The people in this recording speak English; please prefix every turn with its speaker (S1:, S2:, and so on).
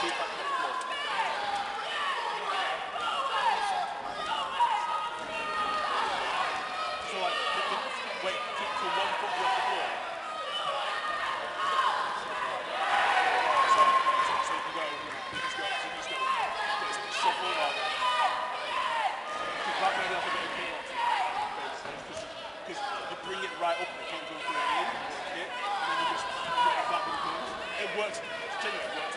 S1: feet back off the floor. So like, wait, so 1 foot off the floor. So you can go, you just go, shuffle like, because that may be like a bit of kickboxing, because you bring it right up and it can't go through the knee, and then you just put it back with the punch. It works, genuinely works.